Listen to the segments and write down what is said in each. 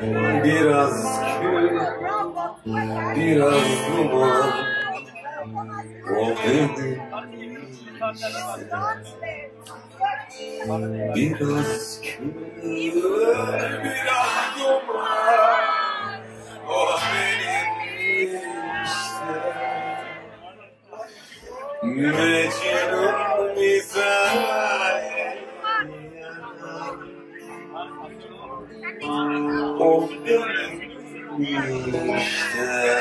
Biraz kül, biraz duman, o benim işte. Biraz kül, biraz duman, o benim işte. Mecnun misali yanar, o benim işte.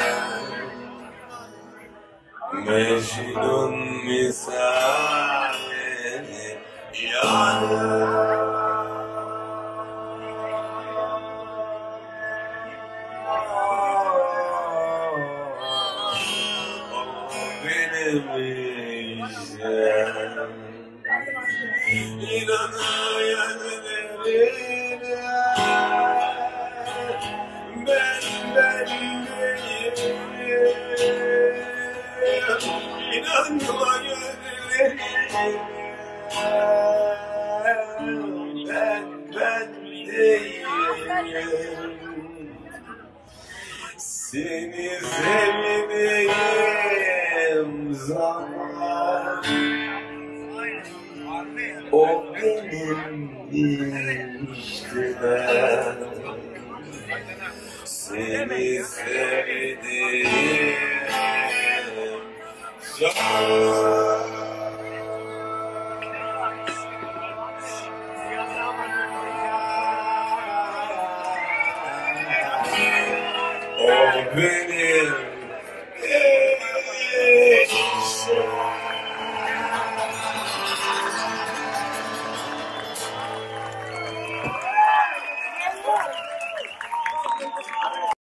Mecnun misali yanar, o benim işte. İnanayım birine, ben değilim. İnanma gözlerine, ben değilim. Seni sevdiğim zaman o benim işte. Seni sevdiğim zaman o benim